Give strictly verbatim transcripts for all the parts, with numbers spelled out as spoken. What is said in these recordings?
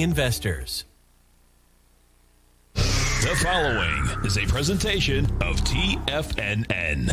investors. The following is a presentation of T F N N.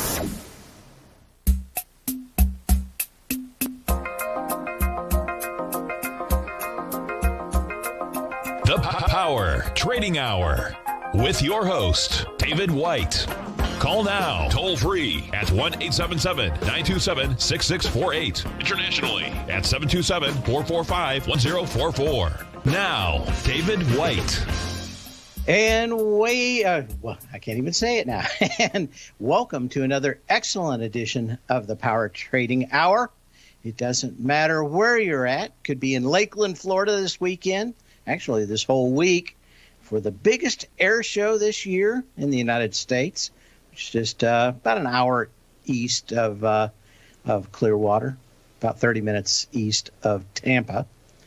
The Power Trading Hour with your host, David White. Call now, toll free at one eight seven seven, nine two seven, six six four eight. Internationally at seven two seven, four four five, one zero four four. Now, David White. And we, uh, well, I can't even say it now. And welcome to another excellent edition of the Power Trading Hour. It doesn't matter where you're at. Could be in Lakeland, Florida this weekend. Actually, this whole week for the biggest air show this year in the United States. It's just uh, about an hour east of uh, of Clearwater, about thirty minutes east of Tampa.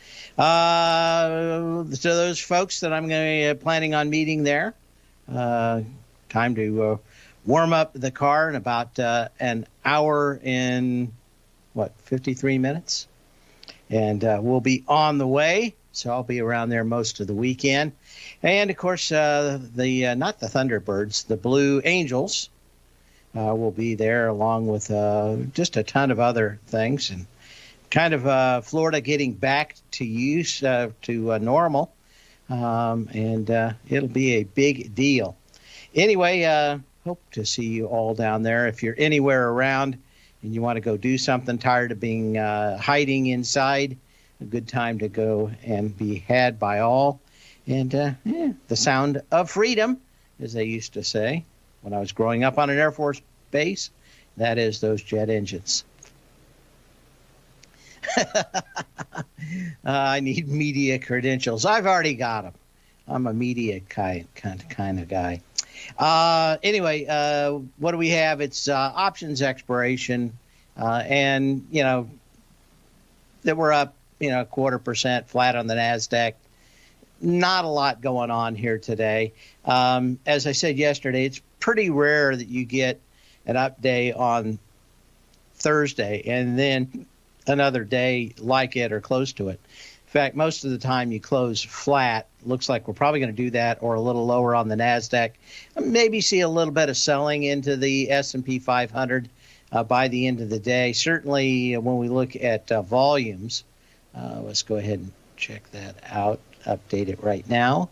Uh, to those folks that I'm going to be planning on meeting there, uh, time to uh, warm up the car in about uh, an hour and, what, fifty-three minutes? And uh, we'll be on the way, so I'll be around there most of the weekend. And, of course, uh, the uh, not the Thunderbirds, the Blue Angels uh, will be there along with uh, just a ton of other things. And kind of uh, Florida getting back to use, uh, to uh, normal. Um, and uh, it'll be a big deal. Anyway, uh, hope to see you all down there. If you're anywhere around and you want to go do something, tired of being uh, hiding inside, a good time to go and be had by all. And uh, yeah, the sound of freedom, as they used to say when I was growing up on an Air Force base, that is those jet engines. uh, I need media credentials. I've already got them. I'm a media kind, kind, kind of guy. Uh, anyway, uh, what do we have? It's uh, options expiration. Uh, and, you know, that we're up, you know, a quarter percent flat on the NASDAQ. Not a lot going on here today. Um, as I said yesterday, it's pretty rare that you get an up day on Thursday and then another day like it or close to it. In fact, most of the time you close flat. Looks like we're probably going to do that or a little lower on the NASDAQ. Maybe see a little bit of selling into the S and P five hundred uh, by the end of the day. Certainly when we look at uh, volumes, uh, let's go ahead and check that out. Update it right now.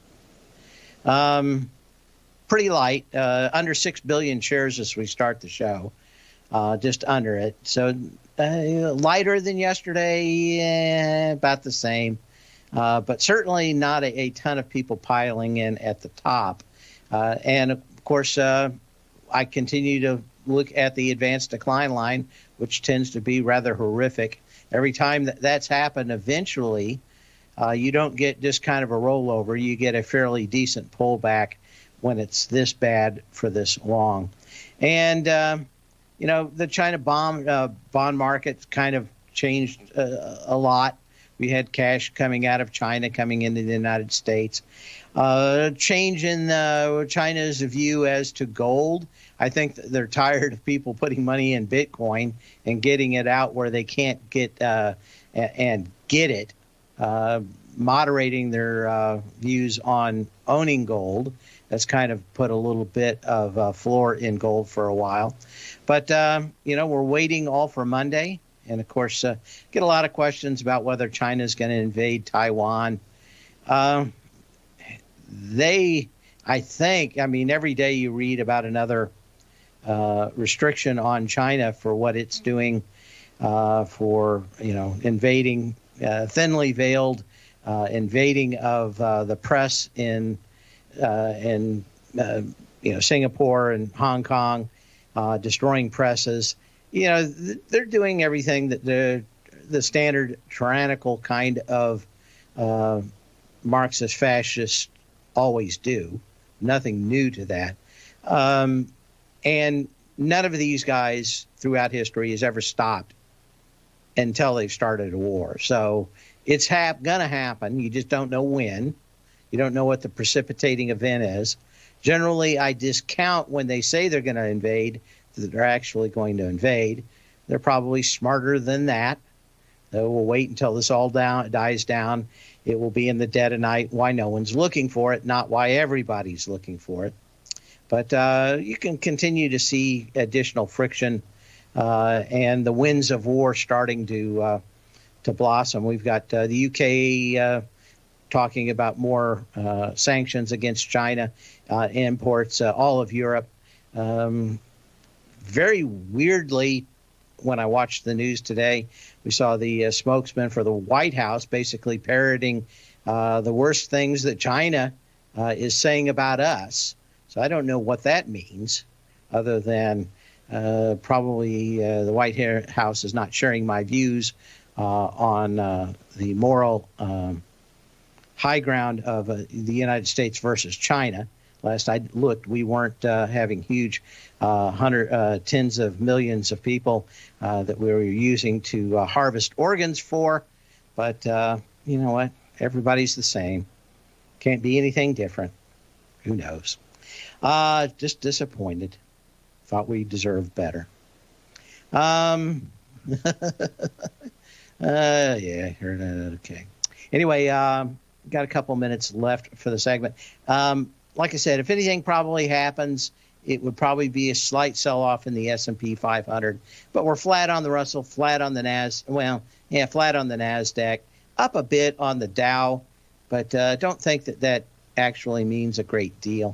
Um, pretty light, uh, under six billion shares as we start the show, uh, just under it. So uh, lighter than yesterday, eh, about the same, uh, but certainly not a, a ton of people piling in at the top. Uh, and of course, uh, I continue to look at the advanced decline line, which tends to be rather horrific. Every time that that's happened, eventually, Uh, you don't get just kind of a rollover. You get a fairly decent pullback when it's this bad for this long. And, uh, you know, the China bond, uh, bond market kind of changed uh, a lot. We had cash coming out of China coming into the United States. Uh, change in uh, China's view as to gold. I think they're tired of people putting money in Bitcoin and getting it out where they can't get uh, and get it. Uh, moderating their uh, views on owning gold. That's kind of put a little bit of uh, floor in gold for a while. But, um, you know, we're waiting all for Monday. And, of course, uh, get a lot of questions about whether China is going to invade Taiwan. Uh, they, I think, I mean, every day you read about another uh, restriction on China for what it's doing uh, for, you know, invading Uh, thinly veiled uh, invading of uh, the press in uh, in uh, you know Singapore and Hong Kong, uh, destroying presses. You know th- they're doing everything that the the standard tyrannical kind of uh, Marxist fascists always do. Nothing new to that, um, and none of these guys throughout history has ever stopped until they've started a war. So it's hap- going to happen. You just don't know when. You don't know what the precipitating event is. Generally, I discount when they say they're going to invade that they're actually going to invade. They're probably smarter than that. Uh, we'll wait until this all down dies down. It will be in the dead of night. Why no one's looking for it, not why everybody's looking for it. But uh, you can continue to see additional friction uh, and the winds of war starting to uh, to blossom. We've got uh, the U K uh, talking about more uh, sanctions against China, uh, imports, uh, all of Europe. Um, very weirdly, when I watched the news today, we saw the uh, spokesman for the White House basically parroting uh, the worst things that China uh, is saying about us. So I don't know what that means, other than uh, probably uh, the White House is not sharing my views uh, on uh, the moral um, high ground of uh, the United States versus China. Last I looked, we weren't uh, having huge uh, hundred, uh, tens of millions of people uh, that we were using to uh, harvest organs for. But uh, you know what? Everybody's the same. Can't be anything different. Who knows? Uh, just disappointed. Thought we deserved better. Um, uh, yeah, heard that. Okay. Anyway, um, got a couple minutes left for the segment. Um, Like I said, if anything probably happens, it would probably be a slight sell-off in the S and P five hundred. But we're flat on the Russell, flat on the Nas. Well, yeah, flat on the NASDAQ, up a bit on the Dow. But uh, don't think that that actually means a great deal.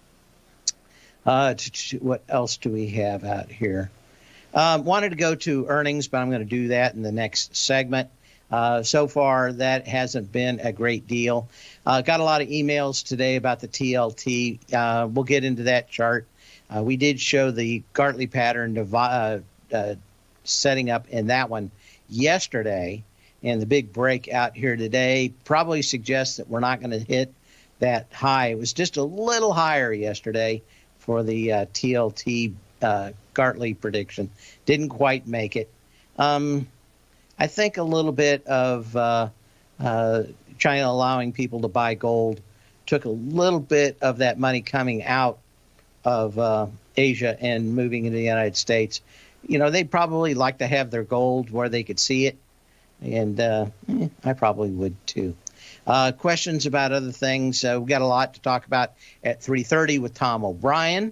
Uh, t- t- what else do we have out here? Um, wanted to go to earnings, but I'm going to do that in the next segment. Uh, so far, that hasn't been a great deal. Uh, got a lot of emails today about the T L T. Uh, we'll get into that chart. Uh, we did show the Gartley pattern uh, uh, setting up in that one yesterday, and the big break out here today probably suggests that we're not going to hit that high. It was just a little higher yesterday for the uh, T L T uh, Gartley prediction. Didn't quite make it. Um, I think a little bit of uh, uh, China allowing people to buy gold took a little bit of that money coming out of uh, Asia and moving into the United States. You know, they'd probably like to have their gold where they could see it, and uh, eh, I probably would too. Uh, questions about other things. Uh, we've got a lot to talk about at three thirty with Tom O'Brien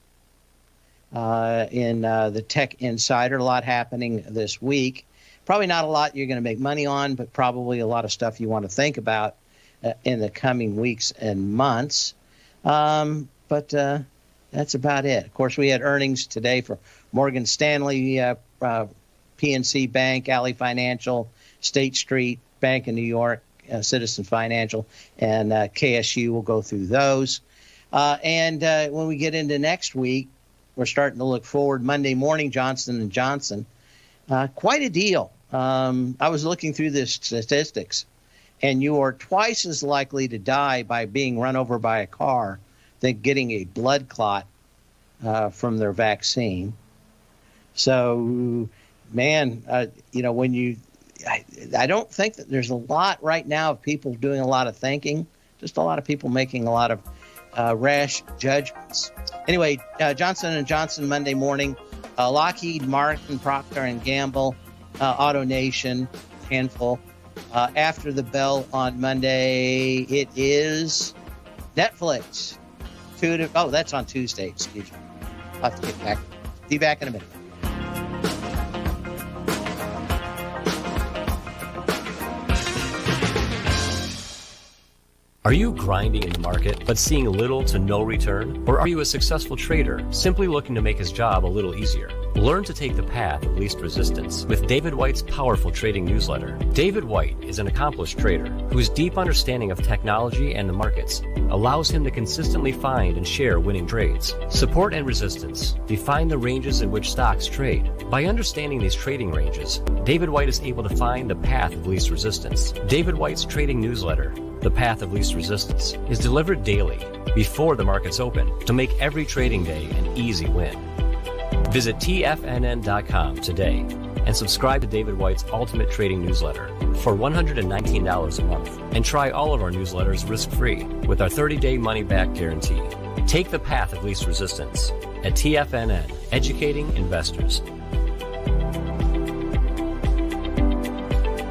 uh, in uh, the Tech Insider. A lot happening this week. Probably not a lot you're going to make money on, but probably a lot of stuff you want to think about uh, in the coming weeks and months. Um, but uh, that's about it. Of course, we had earnings today for Morgan Stanley, uh, uh, P N C Bank, Ally Financial, State Street, Bank of New York, uh, Citizen Financial, and uh, K S U. We'll go through those. Uh, and uh, when we get into next week, we're starting to look forward. Monday morning, Johnson and Johnson. Uh, quite a deal. Um, I was looking through the statistics, and you are twice as likely to die by being run over by a car than getting a blood clot uh, from their vaccine. So, man, uh, you know, when you, I, I don't think that there's a lot right now of people doing a lot of thinking, just a lot of people making a lot of uh, rash judgments. Anyway, uh, Johnson and Johnson Monday morning, uh, Lockheed Martin, Procter and Gamble, Uh, AutoNation, handful. Uh, after the bell on Monday, it is Netflix. Two to, oh, that's on Tuesday. Excuse me. I'll have to get back. Be back in a minute. Are you grinding in the market but seeing little to no return? Or are you a successful trader simply looking to make his job a little easier? Learn to take the path of least resistance with David White's powerful trading newsletter. David White is an accomplished trader whose deep understanding of technology and the markets allows him to consistently find and share winning trades. Support and resistance define the ranges in which stocks trade. By understanding these trading ranges, David White is able to find the path of least resistance. David White's trading newsletter, The Path of Least Resistance, is delivered daily before the markets open to make every trading day an easy win. Visit T F N N dot com today and subscribe to David White's Ultimate Trading Newsletter for one hundred nineteen dollars a month, and try all of our newsletters risk-free with our thirty-day money-back guarantee. Take the path of least resistance at T F N N, educating investors.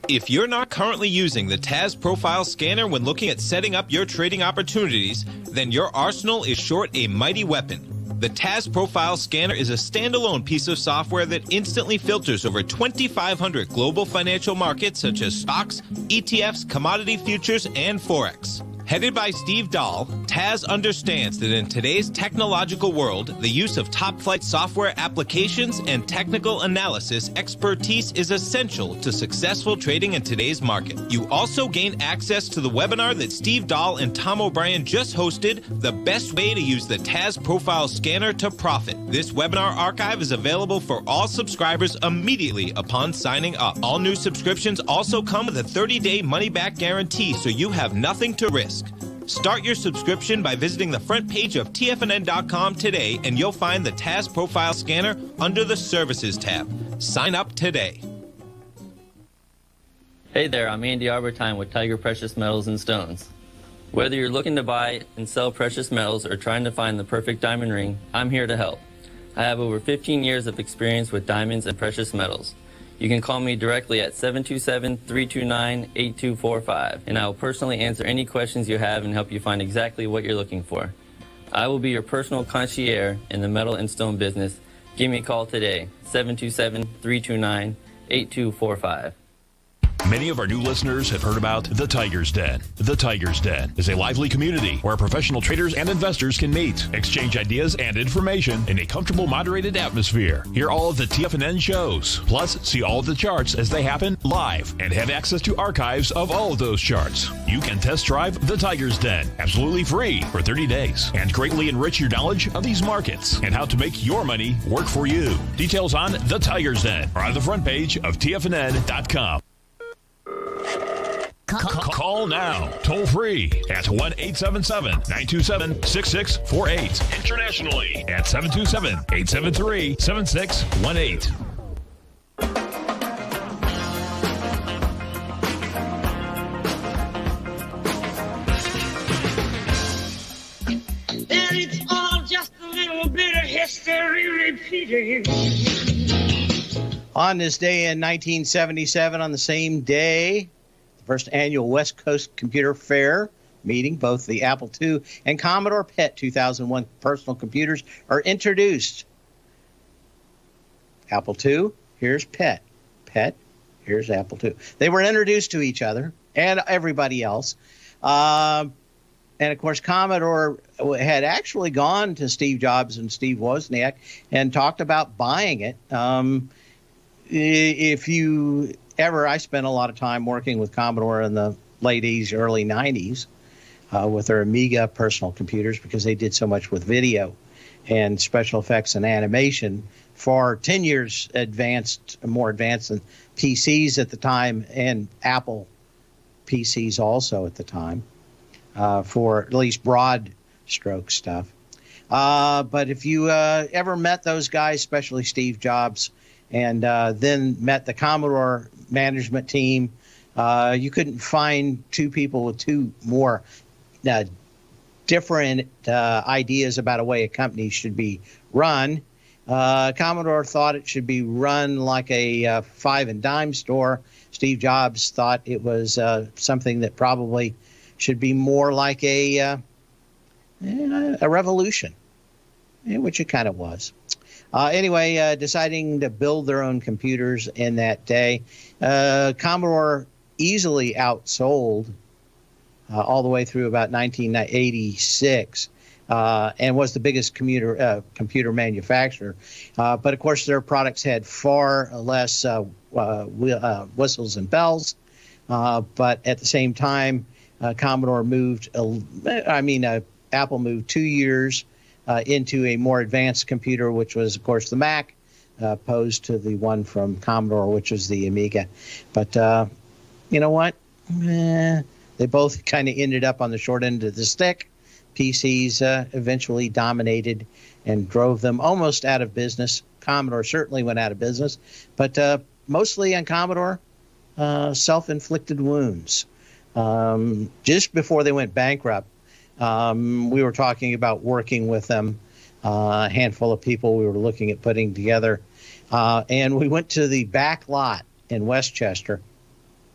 If you're not currently using the T A S Profile Scanner when looking at setting up your trading opportunities, then your arsenal is short a mighty weapon. The T A S Profile Scanner is a standalone piece of software that instantly filters over twenty-five hundred global financial markets such as stocks, E T Fs, commodity futures, and Forex. Headed by Steve Dahl, T A S understands that in today's technological world, the use of top-flight software applications and technical analysis expertise is essential to successful trading in today's market. You also gain access to the webinar that Steve Dahl and Tom O'Brien just hosted, The Best Way to Use the T A S Profile Scanner to Profit. This webinar archive is available for all subscribers immediately upon signing up. All new subscriptions also come with a thirty-day money-back guarantee, so you have nothing to risk. Start your subscription by visiting the front page of T F N N dot com today, and you'll find the T A S Profile Scanner under the Services tab. Sign up today. Hey there, I'm Andy Arbertine with Tiger Precious Metals and Stones. Whether you're looking to buy and sell precious metals or trying to find the perfect diamond ring, I'm here to help. I have over fifteen years of experience with diamonds and precious metals. You can call me directly at seven two seven, three two nine, eight two four five, and I will personally answer any questions you have and help you find exactly what you're looking for. I will be your personal concierge in the metal and stone business. Give me a call today, seven two seven, three two nine, eight two four five. Many of our new listeners have heard about The Tiger's Den. The Tiger's Den is a lively community where professional traders and investors can meet, exchange ideas and information in a comfortable, moderated atmosphere. Hear all of the T F N N shows, plus see all of the charts as they happen live, and have access to archives of all of those charts. You can test drive The Tiger's Den absolutely free for thirty days and greatly enrich your knowledge of these markets and how to make your money work for you. Details on The Tiger's Den are on the front page of T F N N dot com. Call, call now, toll free at one eight seven seven, nine two seven, six six four eight. Internationally at seven two seven, eight seven three, seven six one eight. And it's all just a little bit of history repeating. On this day in nineteen seventy-seven, on the same day, first annual West Coast Computer Fair meeting, both the Apple two and Commodore P E T two thousand one personal computers are introduced. Apple two, here's P E T. P E T, here's Apple two. They were introduced to each other and everybody else. Um, and, of course, Commodore had actually gone to Steve Jobs and Steve Wozniak and talked about buying it. Um, if you... Ever, I spent a lot of time working with Commodore in the late eighties, early nineties uh, with their Amiga personal computers because they did so much with video and special effects and animation, far ten years advanced, more advanced than P Cs at the time and Apple P Cs also at the time uh, for at least broad stroke stuff. Uh, but if you uh, ever met those guys, especially Steve Jobs, and uh, then met the Commodore management team, uh, you couldn't find two people with two more uh, different uh, ideas about a way a company should be run. Uh, Commodore thought it should be run like a uh, five and dime store. Steve Jobs thought it was uh, something that probably should be more like a, uh, a revolution, which it kind of was. Uh, anyway, uh, deciding to build their own computers in that day, uh, Commodore easily outsold uh, all the way through about nineteen eighty-six uh, and was the biggest commuter, uh, computer manufacturer. Uh, but, of course, their products had far less uh, uh, uh, whistles and bells. Uh, but at the same time, uh, Commodore moved, uh, I mean, uh, Apple moved two years Uh, into a more advanced computer, which was, of course, the Mac, uh, opposed to the one from Commodore, which was the Amiga. But uh, you know what? Eh, they both kind of ended up on the short end of the stick. P Cs uh, eventually dominated and drove them almost out of business. Commodore certainly went out of business. But uh, mostly on Commodore, uh, self-inflicted wounds. Um, just before they went bankrupt, Um, we were talking about working with them, uh, a handful of people we were looking at putting together. Uh, and we went to the back lot in Westchester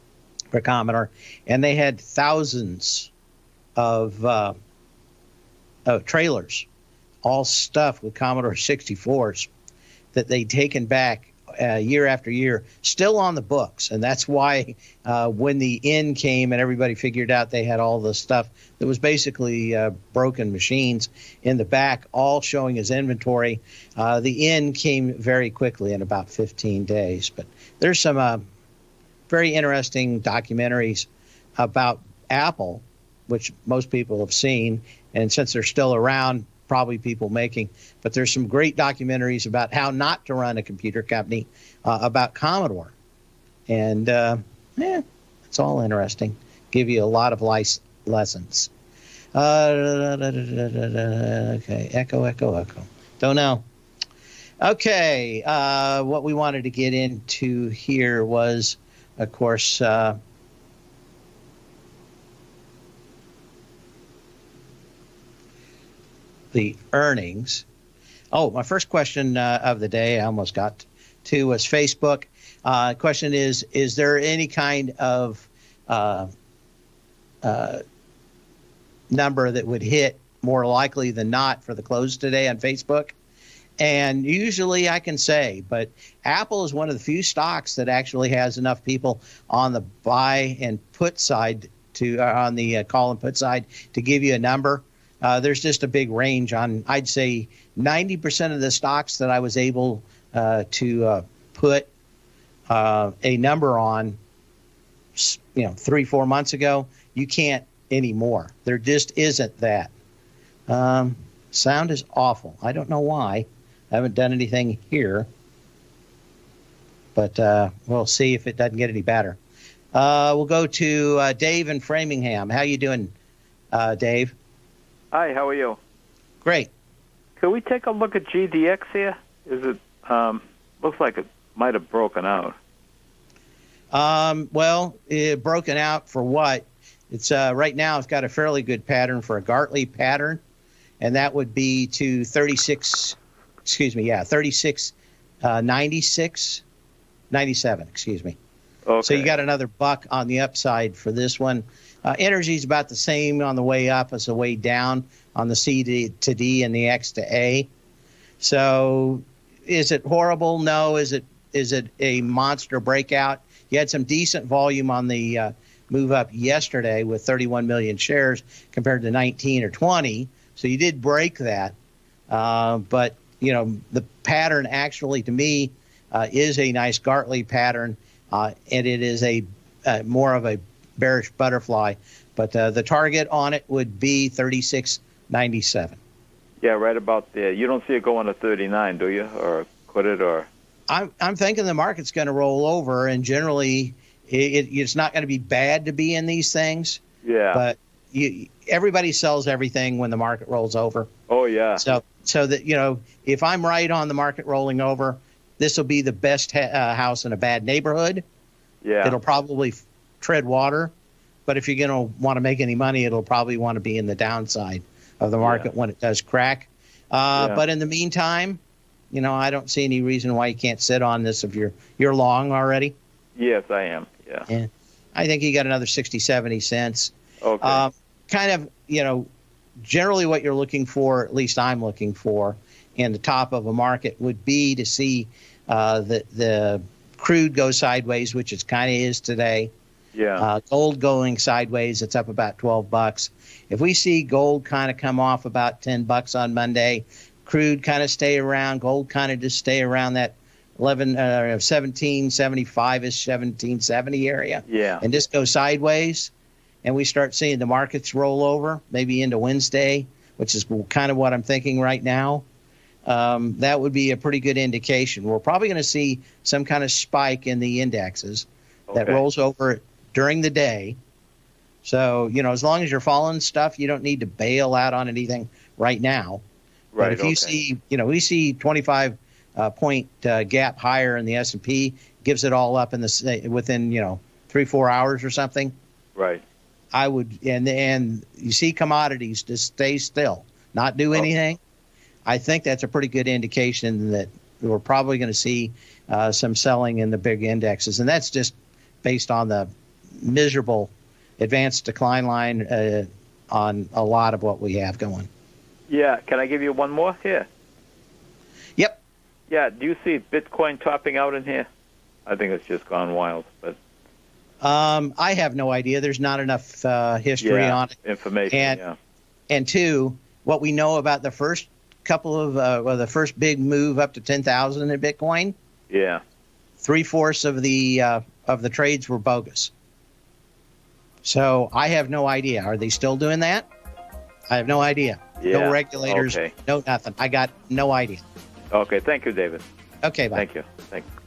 for Commodore, and they had thousands of, uh, of trailers, all stuffed with Commodore sixty-fours that they'd taken back uh, year after year, still on the books. And that's why uh, when the end came and everybody figured out they had all the stuff that was basically uh, broken machines in the back, all showing as inventory, uh, the end came very quickly in about fifteen days. But there's some uh, very interesting documentaries about Apple, which most people have seen. And since they're still around, probably people making, but there's some great documentaries about how not to run a computer company, uh, about Commodore. And, uh, yeah, it's all interesting. Give you a lot of lice lessons. Uh, okay, echo, echo, echo. Don't know. Okay, uh, what we wanted to get into here was, of course, uh, the earnings. Oh, my first question uh, of the day, I almost got to, was Facebook. Uh, question is, is there any kind of uh, uh, number that would hit more likely than not for the close today on Facebook? And usually I can say, but Apple is one of the few stocks that actually has enough people on the buy and put side to, uh, on the uh, call and put side to give you a number. Uh, there's just a big range on, I'd say, ninety percent of the stocks that I was able uh, to uh, put uh, a number on, you know, three, four months ago. You can't anymore. There just isn't that. Um, sound is awful. I don't know why. I haven't done anything here, but uh, we'll see if it doesn't get any better. Uh, we'll go to uh, Dave in Framingham. How you doing, uh, Dave? Hi, how are you? Great. Could we take a look at G D X here? Is it um, looks like it might have broken out. Um, well, it broken out for what? It's uh, right now it's got a fairly good pattern for a Gartley pattern, and that would be to thirty-six. Excuse me, yeah, thirty-six ninety-six, ninety-seven. Excuse me. Okay. So you got another buck on the upside for this one. Uh, energy is about the same on the way up as the way down on the C to D and the X to A. So is it horrible? No. Is it is it a monster breakout? You had some decent volume on the uh, move up yesterday with thirty-one million shares compared to nineteen or twenty. So you did break that. Uh, but, you know, the pattern actually to me uh, is a nice Gartley pattern, uh, and it is a uh, more of a bearish butterfly, but uh, the target on it would be thirty-six ninety-seven. Yeah, right about there. You don't see it going to thirty-nine, do you? Or could it? Or I'm I'm thinking the market's going to roll over, and generally it, it's not going to be bad to be in these things. Yeah. But you, everybody sells everything when the market rolls over. Oh yeah. So so that you know, if I'm right on the market rolling over, this will be the best ha- uh, house in a bad neighborhood. Yeah. It'll probably tread water, but if you're going to want to make any money, it'll probably want to be in the downside of the market yeah. when it does crack. Uh, yeah. But in the meantime, you know, I don't see any reason why you can't sit on this if you're you're long already. Yes, I am. Yeah. Yeah. I think you got another sixty, seventy cents. Okay. Um, kind of, you know, generally what you're looking for, at least I'm looking for, in the top of a market would be to see uh, the the crude go sideways, which it kind of is today. Yeah. Uh, gold going sideways, it's up about twelve bucks. If we see gold kind of come off about ten bucks on Monday, crude kind of stay around, gold kind of just stay around that eleven, uh, seventeen seventy-five-ish, seventeen seventy area. Yeah. And just go sideways, and we start seeing the markets roll over, maybe into Wednesday, which is kind of what I'm thinking right now. Um, that would be a pretty good indication. We're probably going to see some kind of spike in the indexes that okay. rolls over during the day. So, you know, as long as you're following stuff, you don't need to bail out on anything right now. Right. But if okay. you see, you know, we see twenty-five uh, point uh, gap higher in the S and P, gives it all up in the within, you know, three, four hours or something. Right. I would, and and you see commodities just stay still, not do anything. Oh. I think that's a pretty good indication that we're probably going to see uh, some selling in the big indexes, and that's just based on the miserable advanced decline line uh, on a lot of what we have going. Yeah, can I give you one more here? Yep. Yeah, do you see Bitcoin topping out in here? I think it's just gone wild. But um, I have no idea. There's not enough uh, history yeah, on it. Information, and, yeah. And two, what we know about the first couple of, uh, well, the first big move up to ten thousand in Bitcoin. Yeah. Three-fourths of the uh, of the trades were bogus. So I have no idea. Are they still doing that? I have no idea. Yeah. No regulators, Okay. no nothing. I got no idea. Okay, thank you, David. Okay, bye. Thank you. Thank you.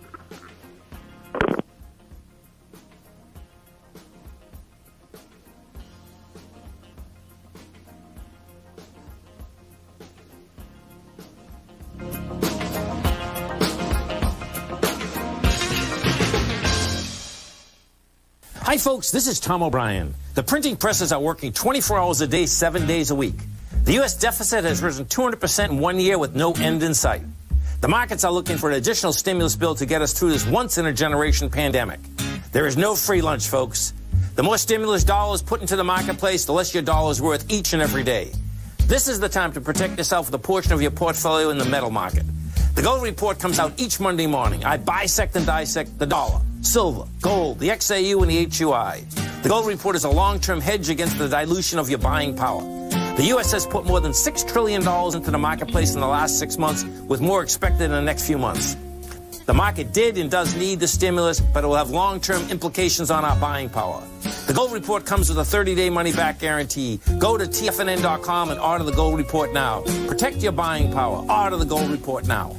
Hi, folks. This is Tom O'Brien. The printing presses are working twenty-four hours a day, seven days a week. The U S deficit has risen two hundred percent in one year with no end in sight. The markets are looking for an additional stimulus bill to get us through this once-in-a-generation pandemic. There is no free lunch, folks. The more stimulus dollars put into the marketplace, the less your dollar is worth each and every day. This is the time to protect yourself with a portion of your portfolio in the metal market. The Gold Report comes out each Monday morning. I bisect and dissect the dollar, silver, gold, the X A U, and the H U I. The Gold Report is a long-term hedge against the dilution of your buying power. The U S has put more than six trillion dollars into the marketplace in the last six months, with more expected in the next few months. The market did and does need the stimulus, but it will have long-term implications on our buying power. The Gold Report comes with a thirty-day money-back guarantee. Go to T F N N dot com and order the Gold Report now. Protect your buying power. Order the Gold Report now.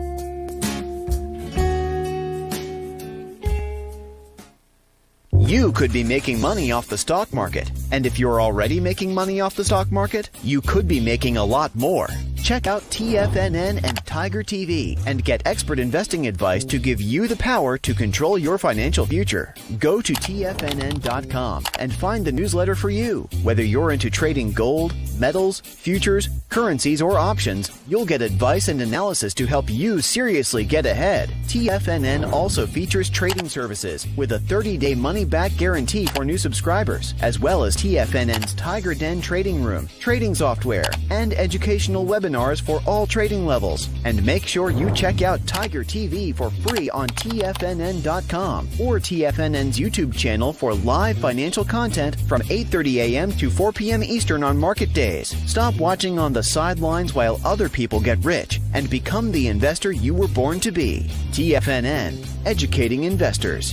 You could be making money off the stock market. And if you're already making money off the stock market, you could be making a lot more. Check out T F N N and Tiger T V and get expert investing advice to give you the power to control your financial future. Go to T F N N dot com and find the newsletter for you. Whether you're into trading gold, metals, futures, currencies, or options, you'll get advice and analysis to help you seriously get ahead. T F N N also features trading services with a thirty-day money-back guarantee for new subscribers, as well as T F N N's Tiger Den trading room, trading software, and educational webinars for all trading levels. And make sure you check out Tiger T V for free on T F N N dot com or T F N N's YouTube channel for live financial content from eight thirty a m to four p m Eastern on market days. Stop watching on the sidelines while other people get rich and become the investor you were born to be. T F N N, educating investors.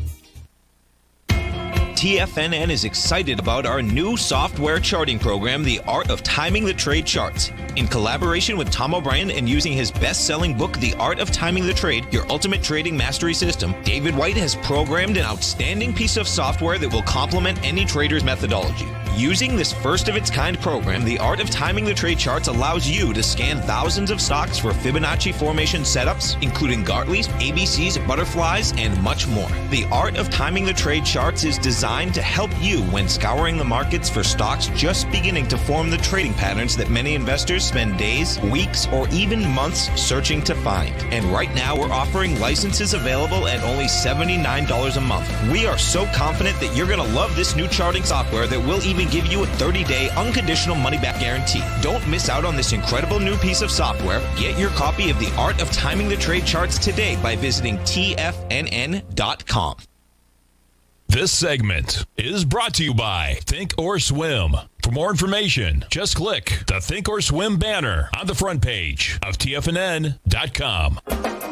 T F N N is excited about our new software charting program, The Art of Timing the Trade Charts. In collaboration with Tom O'Brien and using his best-selling book, The Art of Timing the Trade, Your Ultimate Trading Mastery System, David White has programmed an outstanding piece of software that will complement any trader's methodology. Using this first-of-its-kind program, The Art of Timing the Trade Charts allows you to scan thousands of stocks for Fibonacci formation setups, including Gartley's, A B C's, butterflies, and much more. The Art of Timing the Trade Charts is designed to help you when scouring the markets for stocks just beginning to form the trading patterns that many investors spend days, weeks, or even months searching to find. And right now, we're offering licenses available at only seventy-nine dollars a month. We are so confident that you're going to love this new charting software that will even give you a thirty-day unconditional money-back guarantee. Don't miss out on this incredible new piece of software. Get your copy of The Art of Timing the Trade Charts today by visiting T F N N dot com. This segment is brought to you by Think or Swim. For more information, just click the Think or Swim banner on the front page of T F N N dot com.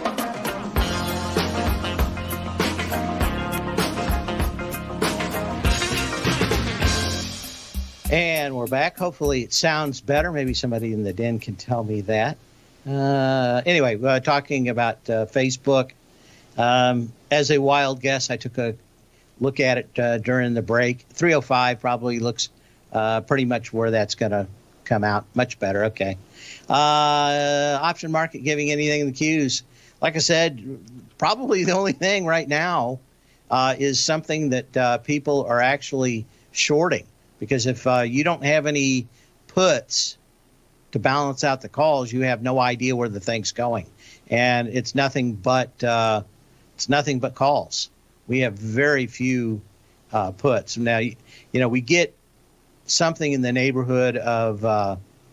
And we're back. Hopefully it sounds better. Maybe somebody in the den can tell me that. Uh, anyway, uh, talking about uh, Facebook. Um, as a wild guess, I took a look at it uh, during the break. three oh five probably looks uh, pretty much where that's going to come out. Much better. Okay. Uh, option market giving anything in the queues. Like I said, probably the only thing right now uh, is something that uh, people are actually shorting. Because if uh, you don't have any puts to balance out the calls, you have no idea where the thing's going, and it's nothing but uh, it's nothing but calls. we have very few uh, puts. Now, you, you know, we get something in the neighborhood of uh,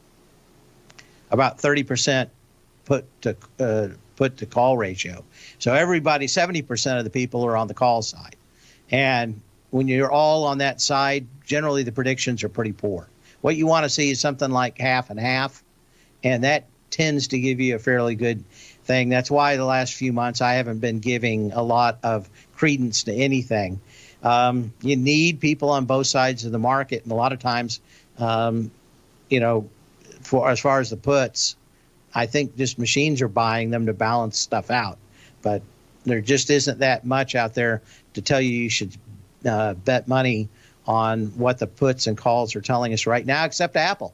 about thirty percent put to uh, put to call ratio. So everybody, seventy percent of the people are on the call side. And when you're all on that side, generally the predictions are pretty poor. What you want to see is something like half and half, and that tends to give you a fairly good thing. That's why the last few months I haven't been giving a lot of credence to anything. Um, you need people on both sides of the market, and a lot of times, um, you know, for as far as the puts, I think just machines are buying them to balance stuff out. But there just isn't that much out there to tell you you should uh, bet money on what the puts and calls are telling us right now, except Apple.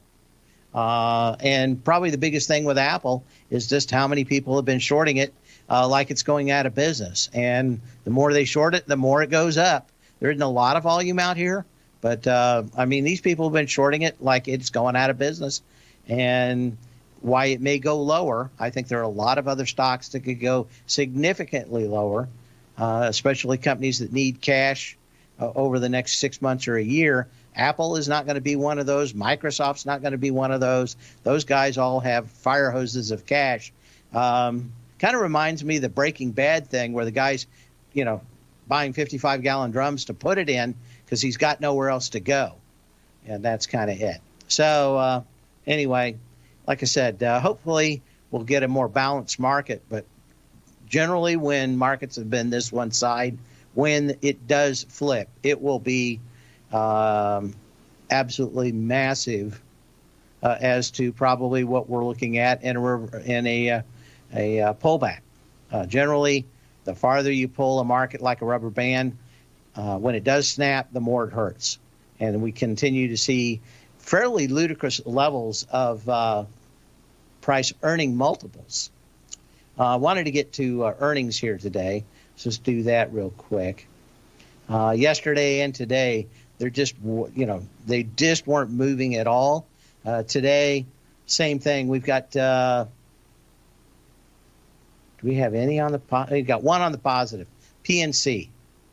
Uh, and probably the biggest thing with Apple is just how many people have been shorting it uh, like it's going out of business. And the more they short it, the more it goes up. There isn't a lot of volume out here, but, uh, I mean, these people have been shorting it like it's going out of business. And why it may go lower, I think there are a lot of other stocks that could go significantly lower, uh, especially companies that need cash uh, over the next six months or a year. Apple is not going to be one of those. Microsoft's not going to be one of those. Those guys all have fire hoses of cash. Um, kind of reminds me of the Breaking Bad thing where the guy's, you know, buying fifty-five gallon drums to put it in because he's got nowhere else to go. And that's kind of it. So uh, anyway, like I said, uh, hopefully we'll get a more balanced market. But generally when markets have been this one side, when it does flip, it will be um, absolutely massive uh, as to probably what we're looking at in a, in a, uh, a uh, pullback. Uh, generally, the farther you pull a market like a rubber band, uh, when it does snap, the more it hurts. And we continue to see fairly ludicrous levels of uh, price earning multiples. I uh, wanted to get to uh, earnings here today. So let's do that real quick. Uh, yesterday and today, they're just, you know, they just weren't moving at all. Uh, today, same thing. We've got, uh, do we have any on the, po- we've got one on the positive, P N C.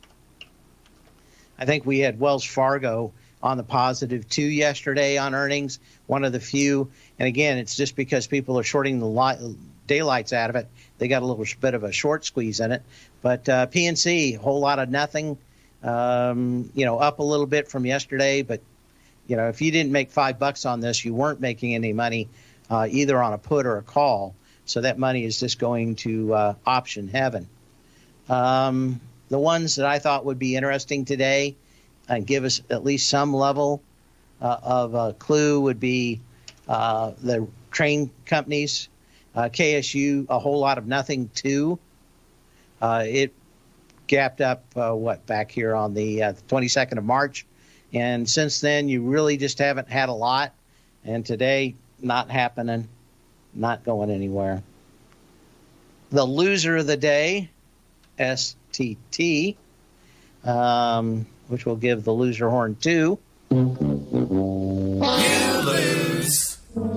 I think we had Wells Fargo on the positive too yesterday on earnings, one of the few. And again, it's just because people are shorting the light, daylights out of it. They got a little bit of a short squeeze in it. But uh, P N C, a whole lot of nothing, um, you know, up a little bit from yesterday. But, you know, if you didn't make five bucks on this, you weren't making any money uh, either on a put or a call. So that money is just going to uh, option heaven. Um, the ones that I thought would be interesting today and give us at least some level uh, of a clue would be uh, the train companies. Uh, K S U, a whole lot of nothing too. Uh, it gapped up, uh, what, back here on the uh, twenty-second of March. And since then, you really just haven't had a lot. And today, not happening, not going anywhere. The loser of the day, S T T, um, which we'll give the loser horn to. You lose.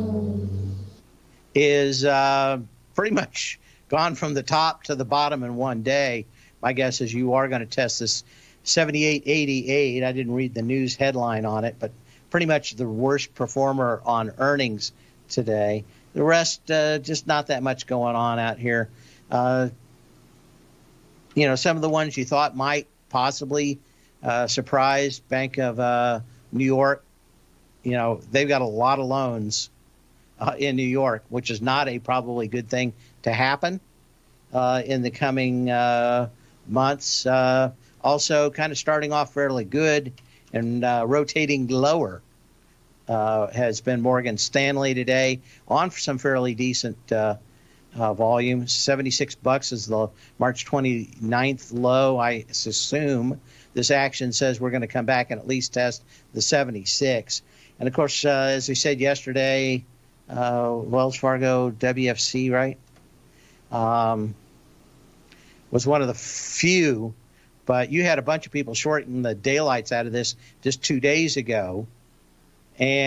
Is uh, pretty much gone from the top to the bottom in one day. My guess is you are going to test this seventy-eight eighty-eight. I didn't read the news headline on it, but pretty much the worst performer on earnings today. The rest, uh, just not that much going on out here. Uh, you know, some of the ones you thought might possibly uh, surprise, Bank of uh, New York, you know, they've got a lot of loans uh, in New York, which is not a probably good thing to happen uh, in the coming uh, months. Uh, also, kind of starting off fairly good and uh, rotating lower uh, has been Morgan Stanley today, on for some fairly decent uh, uh, volume. seventy-six bucks is the March twenty-ninth low. I assume this action says we're going to come back and at least test the seventy-six. And of course, uh, as we said yesterday, uh, Wells Fargo, W F C, right, um, was one of the few. But you had a bunch of people shorting the daylights out of this just two days ago.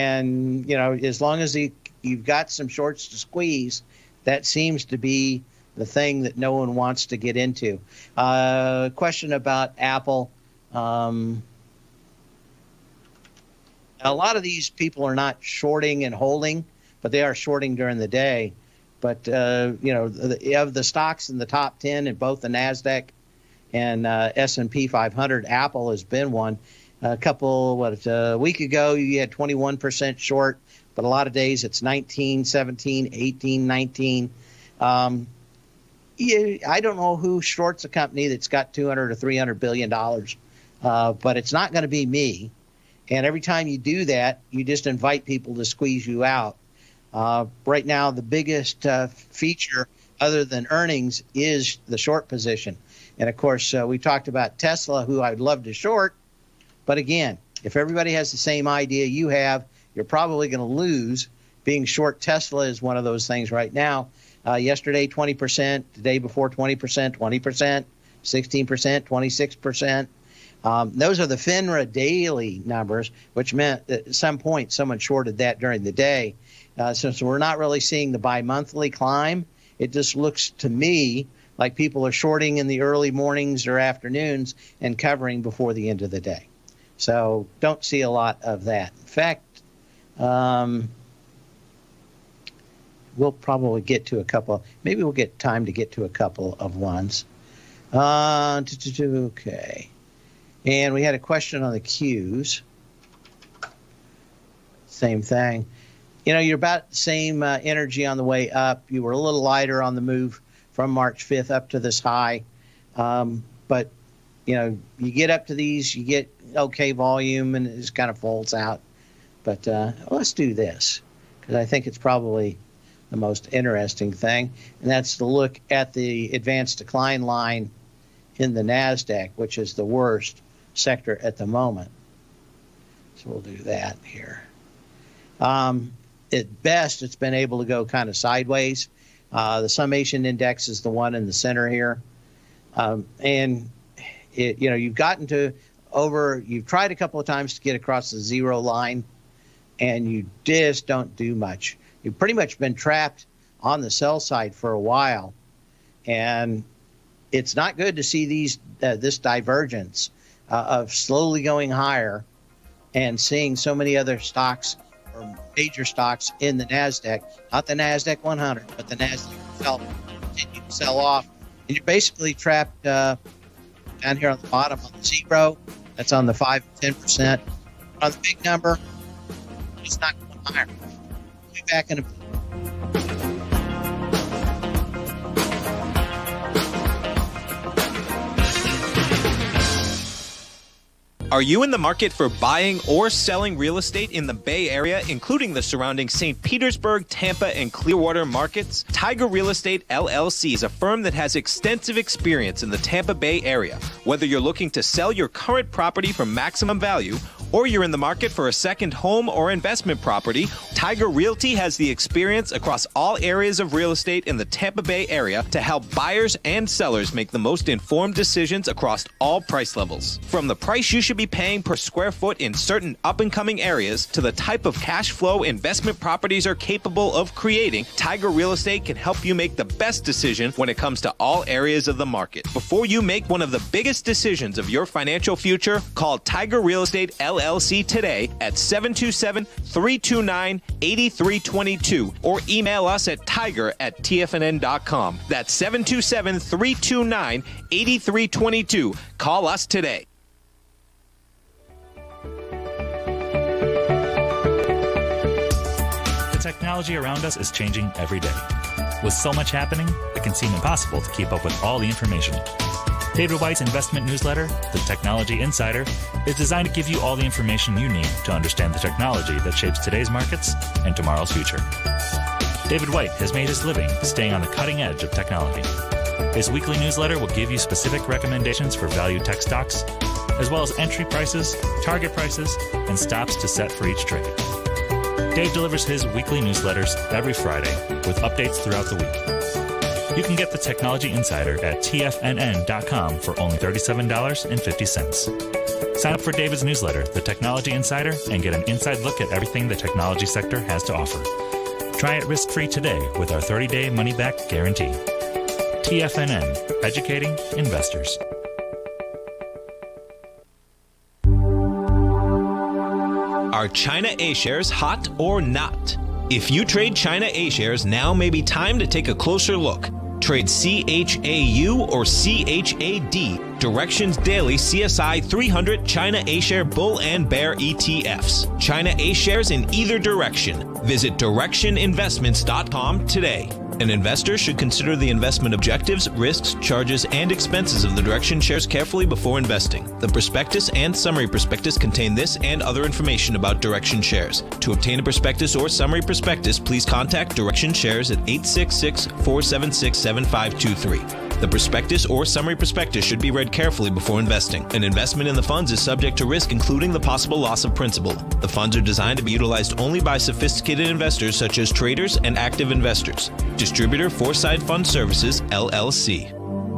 And, you know, as long as you, you've got some shorts to squeeze, that seems to be the thing that no one wants to get into. Uh, question about Apple. Um, a lot of these people are not shorting and holding, but they are shorting during the day. But, uh, you know, the, of the stocks in the top ten in both the NASDAQ and uh, S and P five hundred, Apple has been one. A couple, what, a week ago, you had twenty-one percent short, but a lot of days it's nineteen, seventeen, eighteen, nineteen. Um, yeah, I don't know who shorts a company that's got two hundred or three hundred billion dollars, uh, but it's not going to be me. And every time you do that, you just invite people to squeeze you out. Uh, right now, the biggest uh, feature other than earnings is the short position. And, of course, uh, we talked about Tesla, who I'd love to short. But, again, if everybody has the same idea you have, you're probably going to lose. Being short Tesla is one of those things right now. Uh, yesterday, twenty percent. The day before, twenty percent, twenty percent, sixteen percent, twenty-six percent. Um, those are the FINRA daily numbers, which meant that at some point someone shorted that during the day. Uh, since we're not really seeing the bi-monthly climb, it just looks to me like people are shorting in the early mornings or afternoons and covering before the end of the day. So don't see a lot of that. In fact, um, we'll probably get to a couple. Maybe we'll get time to get to a couple of ones. Uh, okay. And we had a question on the Qs. Same thing. You know, you're about the same uh, energy on the way up. You were a little lighter on the move from March fifth up to this high. Um, but, you know, you get up to these, you get okay volume, and it just kind of folds out. But uh, let's do this, because I think it's probably the most interesting thing, and that's to look at the advanced decline line in the NASDAQ, which is the worst sector at the moment. So we'll do that here. Um, at best, it's been able to go kind of sideways. Uh, the summation index is the one in the center here. Um, and, it, you know, you've gotten to over, you've tried a couple of times to get across the zero line, and you just don't do much. You've pretty much been trapped on the sell side for a while. And it's not good to see these uh, this divergence uh, of slowly going higher and seeing so many other stocks or major stocks in the NASDAQ, not the NASDAQ one hundred, but the NASDAQ itself continue to sell off. And you're basically trapped uh, down here on the bottom on the zero. That's on the five and ten percent. On the big number, it's not going higher. We'll be back in a minute. Are you in the market for buying or selling real estate in the Bay Area, including the surrounding Saint Petersburg, Tampa, and Clearwater markets? Tiger Real Estate L L C is a firm that has extensive experience in the Tampa Bay area. Whether you're looking to sell your current property for maximum value, or you're in the market for a second home or investment property, Tiger Realty has the experience across all areas of real estate in the Tampa Bay area to help buyers and sellers make the most informed decisions across all price levels. From the price you should be paying per square foot in certain up-and-coming areas to the type of cash flow investment properties are capable of creating, Tiger Real Estate can help you make the best decision when it comes to all areas of the market. Before you make one of the biggest decisions of your financial future, call Tiger Real Estate L L C today at seven two seven, three two nine, eight three two two or email us at tiger at T F N N dot com. That's seven two seven, three two nine, eight three two two. Call us today. The technology around us is changing every day. With so much happening, it can seem impossible to keep up with all the information. David White's investment newsletter, The Technology Insider, is designed to give you all the information you need to understand the technology that shapes today's markets and tomorrow's future. David White has made his living staying on the cutting edge of technology. His weekly newsletter will give you specific recommendations for value tech stocks, as well as entry prices, target prices, and stops to set for each trade. Dave delivers his weekly newsletters every Friday with updates throughout the week. You can get the Technology Insider at T F N N dot com for only thirty-seven dollars and fifty cents. Sign up for David's newsletter, The Technology Insider, and get an inside look at everything the technology sector has to offer. Try it risk-free today with our thirty-day money-back guarantee. T F N N, educating investors. Are China A-shares hot or not? If you trade China A-shares, now may be time to take a closer look. Trade C H A U or C H A D, Directions Daily C S I three hundred China A-share Bull and Bear E T Fs. China A-shares in either direction. Visit direction investments dot com today. An investor should consider the investment objectives, risks, charges, and expenses of the Direction shares carefully before investing. The prospectus and summary prospectus contain this and other information about Direction shares. To obtain a prospectus or summary prospectus, please contact Direction Shares at eight six six, four seven six, seven five two three. The prospectus or summary prospectus should be read carefully before investing. An investment in the funds is subject to risk, including the possible loss of principal. The funds are designed to be utilized only by sophisticated investors such as traders and active investors. Distributor Foreside Fund Services, L L C.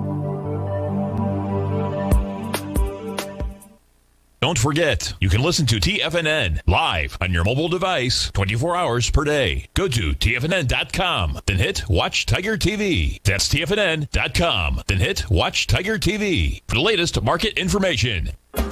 Don't forget, you can listen to T F N N live on your mobile device twenty-four hours per day. Go to T F N N dot com, then hit Watch Tiger T V. That's T F N N dot com, then hit Watch Tiger T V for the latest market information.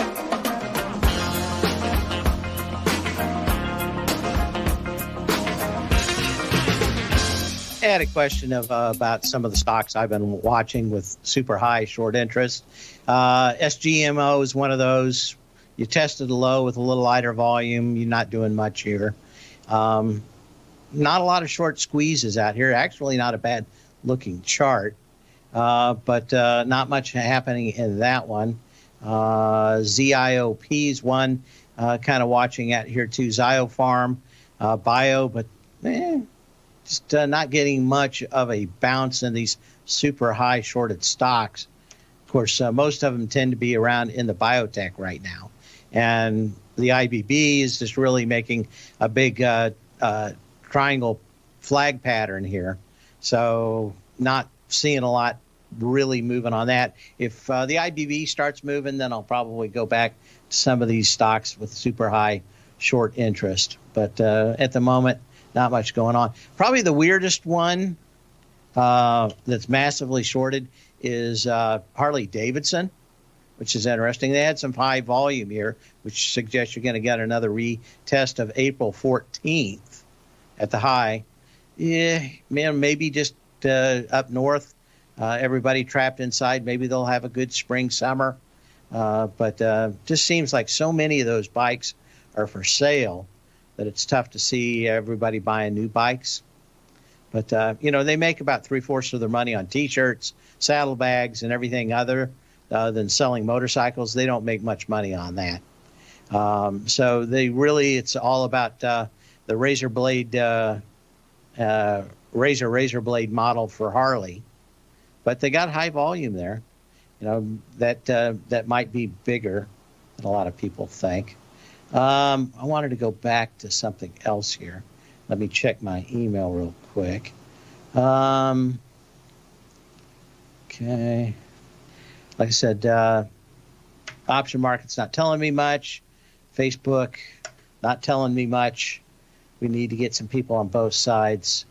I had a question of uh, about some of the stocks I've been watching with super high short interest. Uh, S G M O is one of those. You tested a low with a little lighter volume. You're not doing much here. Um, not a lot of short squeezes out here. Actually, not a bad looking chart, uh, but uh, not much happening in that one. Uh, Z I O P is one uh, kind of watching out here too. Zyopharm, uh, Bio, but eh, just uh, not getting much of a bounce in these super high shorted stocks. Of course, uh, most of them tend to be around in the biotech right now. And the I B B is just really making a big uh, uh, triangle flag pattern here. So not seeing a lot really moving on that. If uh, the I B B starts moving, then I'll probably go back to some of these stocks with super high short interest. But uh, at the moment, not much going on. Probably the weirdest one uh, that's massively shorted is uh, Harley-Davidson, which is interesting. They had some high volume here, which suggests you're going to get another retest of April fourteenth at the high. Yeah, man, maybe just uh, up north, uh, everybody trapped inside. Maybe they'll have a good spring, summer. Uh, but uh, just seems like so many of those bikes are for sale that it's tough to see everybody buying new bikes. But, uh, you know, they make about three-fourths of their money on T-shirts, saddlebags, and everything other uh, than selling motorcycles. They don't make much money on that. Um, so they really, it's all about uh, the razor blade, uh, uh, razor, razor blade model for Harley. But they got high volume there. You know, that, uh, that might be bigger than a lot of people think. Um, I wanted to go back to something else here. Let me check my email real quick. Um, okay. Like I said, uh, option market's not telling me much. Facebook, not telling me much. We need to get some people on both sides.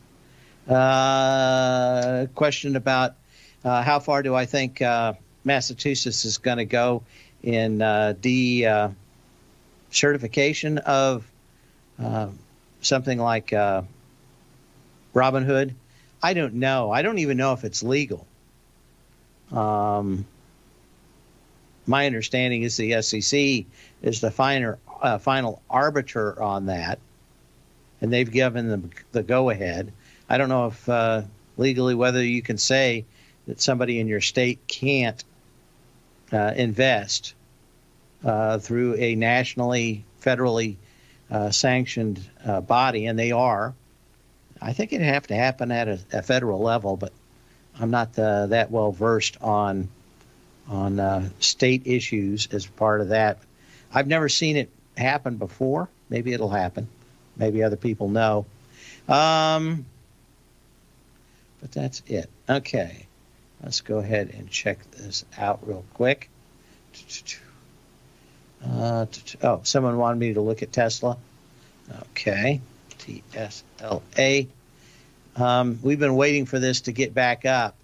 Uh, question about uh, how far do I think uh, Massachusetts is going to go in uh, de uh, certification of uh, something like uh, Robinhood? I don't know. I don't even know if it's legal. Um, my understanding is the S E C is the final, uh, final arbiter on that, and they've given them the go-ahead. I don't know if uh, legally whether you can say that somebody in your state can't uh, invest uh, through a nationally, federally uh, sanctioned uh, body, and they are. I think it'd have to happen at a, a federal level, but I'm not uh, that well versed on on uh, state issues as part of that. I've never seen it happen before. Maybe it'll happen. Maybe other people know. Um, but that's it. Okay. Let's go ahead and check this out real quick. Uh, oh, someone wanted me to look at Tesla. Okay. T S L A. Um, we've been waiting for this to get back up,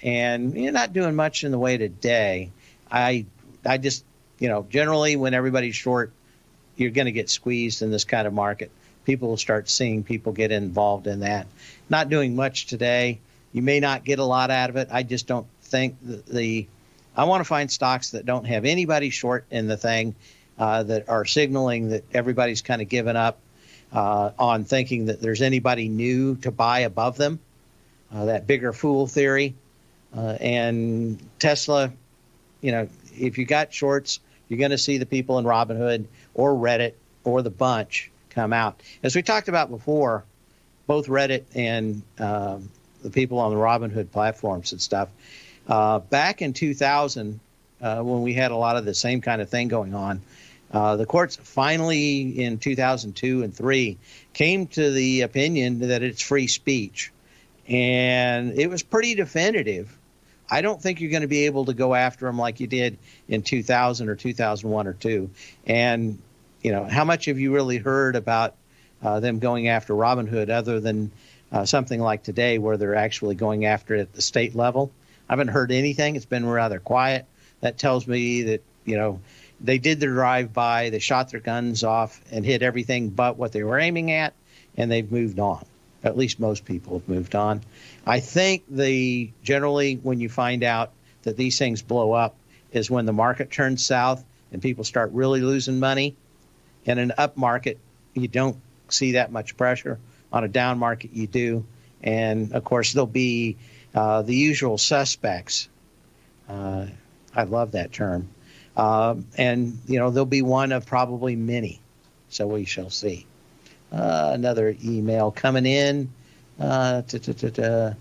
and you're not doing much in the way today. I I just, you know, generally when everybody's short, you're going to get squeezed in this kind of market. People will start seeing people get involved in that. Not doing much today. You may not get a lot out of it. I just don't think the, the I want to find stocks that don't have anybody short in the thing, uh, that are signaling that everybody's kind of given up uh, on thinking that there's anybody new to buy above them. Uh, that bigger fool theory. Uh, and Tesla, you know, if you got shorts, you're going to see the people in Robinhood or Reddit or the bunch come out. As we talked about before, both Reddit and um, the people on the Robinhood platforms and stuff, uh, back in two thousand, uh, when we had a lot of the same kind of thing going on, uh, the courts finally in two thousand two and three came to the opinion that it's free speech. And it was pretty definitive. I don't think you're going to be able to go after them like you did in two thousand or two thousand one or two. And, you know, how much have you really heard about uh, them going after Robinhood other than uh, something like today where they're actually going after it at the state level? I haven't heard anything. It's been rather quiet. That tells me that, you know, they did their drive-by, they shot their guns off and hit everything but what they were aiming at, and they've moved on. At least most people have moved on. I think the generally when you find out that these things blow up is when the market turns south and people start really losing money. In an up market, you don't see that much pressure. On a down market, you do. And, of course, there'll be uh, the usual suspects. Uh, I love that term. Um, and, you know, there'll be one of probably many. So we shall see. Uh, another email coming in. Uh, ta, ta, ta, ta.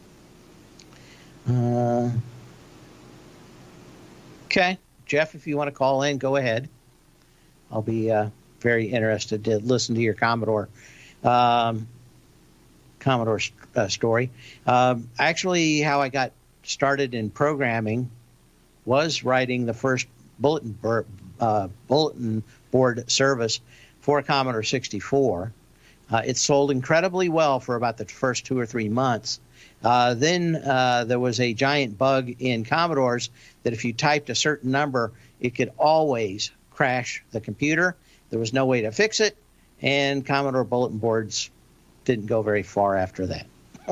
Uh, okay. Jeff, if you want to call in, go ahead. I'll be uh, very interested to listen to your Commodore um, Commodore uh, story. Um, actually, how I got started in programming was writing the first bulletin, bur- uh, bulletin board service for Commodore sixty-four. Uh, it sold incredibly well for about the first two or three months. Uh, then uh, there was a giant bug in Commodores that if you typed a certain number, it could always crash the computer. There was no way to fix it, and Commodore bulletin boards didn't go very far after that.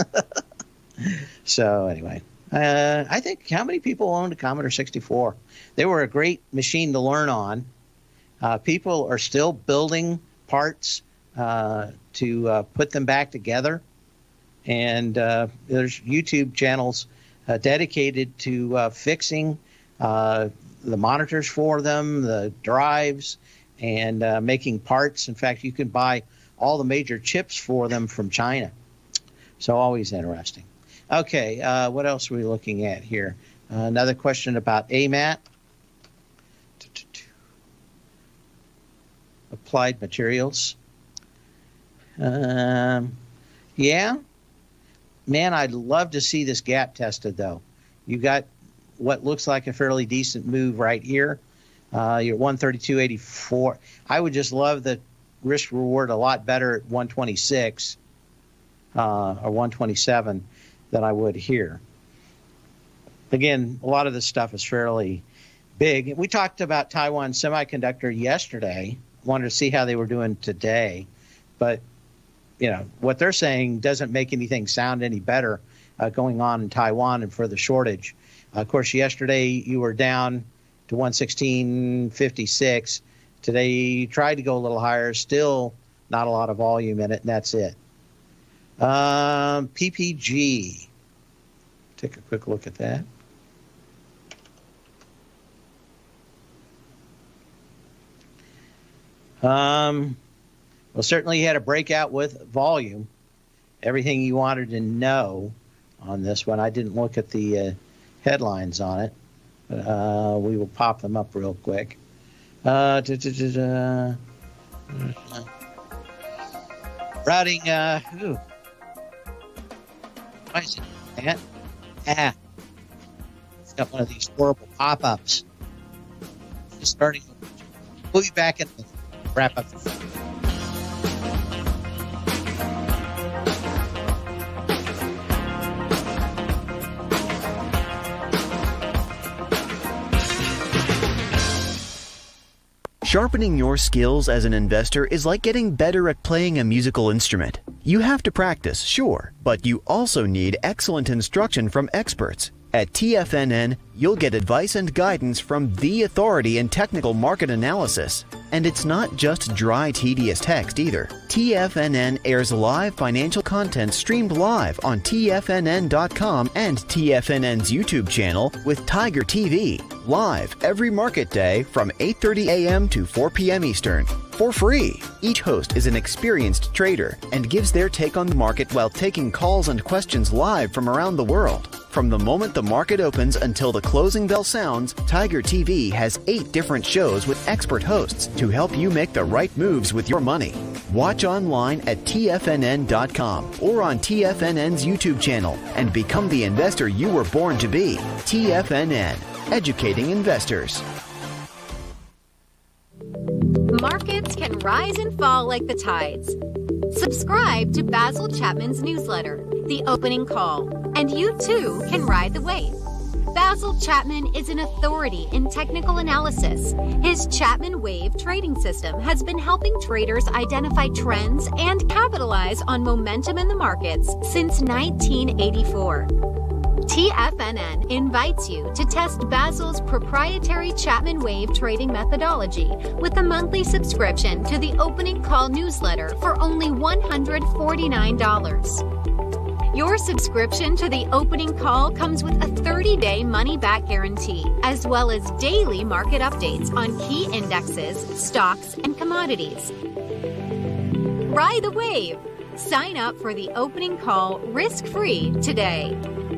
So anyway, uh, I think how many people owned a Commodore sixty-four? They were a great machine to learn on. Uh, people are still building parts uh, to uh, put them back together. And uh, there's YouTube channels uh, dedicated to uh, fixing uh, the monitors for them, the drives, and uh, making parts. In fact, you can buy all the major chips for them from China. So always interesting. Okay, uh, what else are we looking at here? Uh, another question about A M A T. Applied materials. Um, yeah. Man, I'd love to see this gap tested, though. You got what looks like a fairly decent move right here. Uh, you're at one thirty-two eighty-four. I would just love the risk reward a lot better at one twenty-six uh, or one twenty-seven than I would here. Again, a lot of this stuff is fairly big. We talked about Taiwan Semiconductor yesterday. Wanted to see how they were doing today, but you know what they're saying doesn't make anything sound any better uh, going on in Taiwan and for the shortage. Uh, of course, yesterday you were down to one sixteen fifty-six. Today you tried to go a little higher, still not a lot of volume in it, and that's it. Um, P P G. Take a quick look at that. Um, well, certainly you had a breakout with volume. Everything you wanted to know on this one. I didn't look at the uh, headlines on it. But, uh, we will pop them up real quick. Uh, da, da, da, da. Routing. Uh, ooh. Why is it that? Ah, it's got one of these horrible pop-ups. Just starting. We'll be back in the wrap up. Sharpening your skills as an investor is like getting better at playing a musical instrument. You have to practice, sure, but you also need excellent instruction from experts. At T F N N, you'll get advice and guidance from the authority in technical market analysis. And it's not just dry, tedious text either. T F N N airs live financial content streamed live on T F N N dot com and T F N N's YouTube channel with Tiger T V, live every market day from eight thirty a m to four p m Eastern, for free. Each host is an experienced trader and gives their take on the market while taking calls and questions live from around the world. From the moment the market opens until the closing bell sounds, Tiger T V has eight different shows with expert hosts to help you make the right moves with your money. Watch online at T F N N dot com or on T F N N's YouTube channel and become the investor you were born to be. T F N N, educating investors. Markets can rise and fall like the tides. Subscribe to Basil Chapman's newsletter, The Opening Call, and you too can ride the wave. Basil Chapman is an authority in technical analysis. His Chapman Wave trading system has been helping traders identify trends and capitalize on momentum in the markets since nineteen eighty-four. T F N N invites you to test Basil's proprietary Chapman Wave trading methodology with a monthly subscription to the Opening Call newsletter for only one hundred forty-nine dollars. Your subscription to the Opening Call comes with a thirty-day money-back guarantee, as well as daily market updates on key indexes, stocks, and commodities. Ride the wave! Sign up for the Opening Call risk-free today.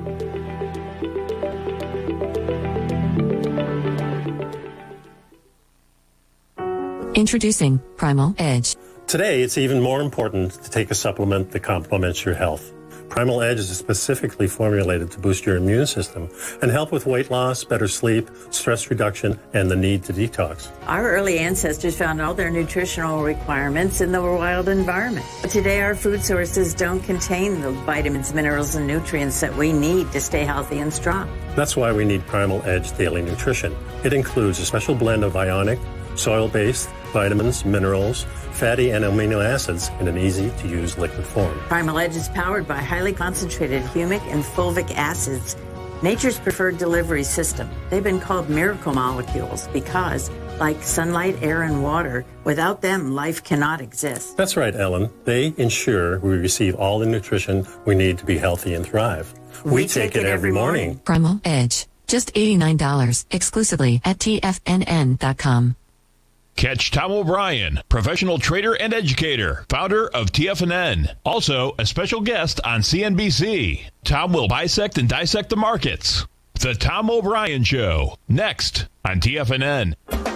Introducing Primal Edge. Today, it's even more important to take a supplement that complements your health. Primal Edge is specifically formulated to boost your immune system and help with weight loss, better sleep, stress reduction, and the need to detox. Our early ancestors found all their nutritional requirements in the wild environment. But today, our food sources don't contain the vitamins, minerals, and nutrients that we need to stay healthy and strong. That's why we need Primal Edge Daily Nutrition. It includes a special blend of ionic, soil-based vitamins, minerals, fatty and amino acids in an easy-to-use liquid form. Primal Edge is powered by highly concentrated humic and fulvic acids, nature's preferred delivery system. They've been called miracle molecules because, like sunlight, air, and water, without them, life cannot exist. That's right, Ellen. They ensure we receive all the nutrition we need to be healthy and thrive. We, we take, take it, it every morning. morning. Primal Edge, just eighty-nine dollars, exclusively at T F N N dot com. Catch Tom O'Brien, professional trader and educator, founder of T F N N. Also, a special guest on C N B C. Tom will bisect and dissect the markets. The Tom O'Brien Show, next on T F N N.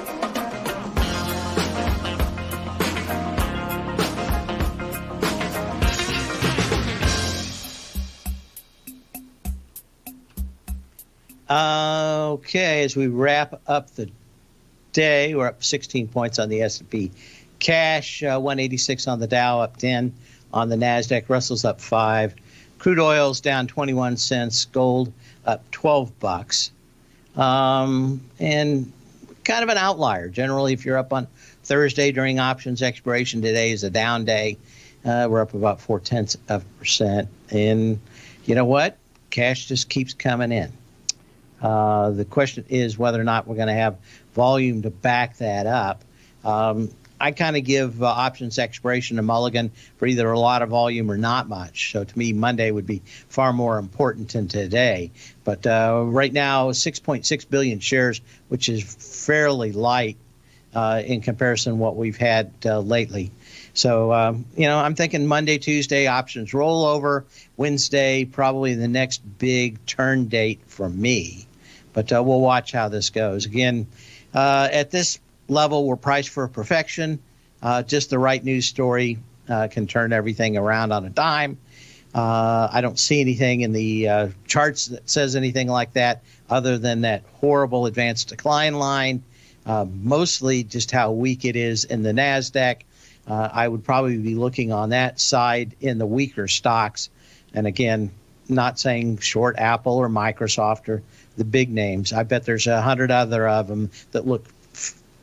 Uh, okay, as we wrap up the day, we're up sixteen points on the S and P. Cash, uh, one eighty-six on the Dow, up ten on the NASDAQ. Russell's up five. Crude oil's down twenty-one cents. Gold up twelve bucks. Um, and kind of an outlier. Generally, if you're up on Thursday during options expiration, today is a down day. Uh, we're up about four tenths of a percent. And you know what? Cash just keeps coming in. Uh, the question is whether or not we're going to have volume to back that up. Um, I kind of give uh, options expiration a mulligan for either a lot of volume or not much. So to me, Monday would be far more important than today. But uh, right now, six point six billion shares, which is fairly light uh, in comparison to what we've had uh, lately. So, um, you know, I'm thinking Monday, Tuesday, options rollover. Wednesday, probably the next big turn date for me. But uh, we'll watch how this goes. Again, uh, at this level, we're priced for perfection. Uh, just the right news story uh, can turn everything around on a dime. Uh, I don't see anything in the uh, charts that says anything like that other than that horrible advanced decline line, uh, mostly just how weak it is in the NASDAQ. Uh, I would probably be looking on that side in the weaker stocks. And again, not saying short Apple or Microsoft or the big names. I bet there's a hundred other of them that look f-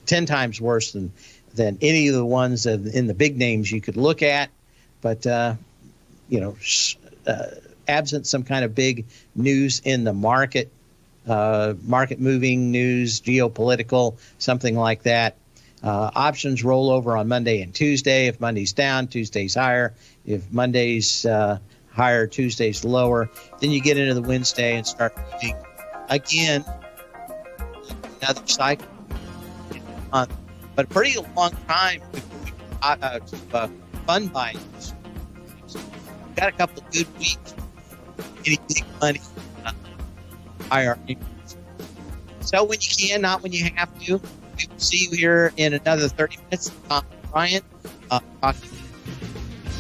ten times worse than than any of the ones in the big names you could look at. But uh, you know, uh, absent some kind of big news in the market, uh, market moving news, geopolitical, something like that. Uh, options roll over on Monday and Tuesday. If Monday's down, Tuesday's higher. If Monday's uh, higher, Tuesday's lower. Then you get into the Wednesday and start moving again. Another cycle. Uh, but a pretty long time before we got uh, to uh, fund buying. Got a couple of good weeks. Any big money. Uh, I R. So when you can, not when you have to. We will see you here in another thirty minutes. Tom Bryant, uh, talking